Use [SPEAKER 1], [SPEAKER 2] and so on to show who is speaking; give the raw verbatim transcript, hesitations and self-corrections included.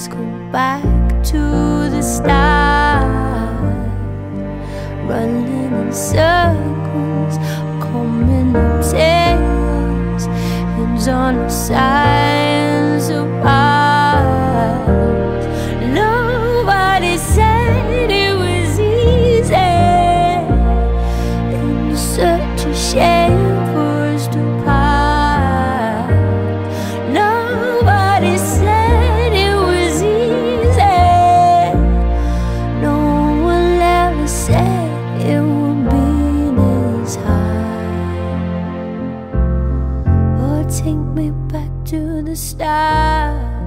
[SPEAKER 1] let's go back to the start. Running in circles, coming up tails, hands on our sides apart. Nobody said it was easy, and such a shame for us to part. Nobody said it was easy, no one ever said it would be this hard. Oh, take me back to the start.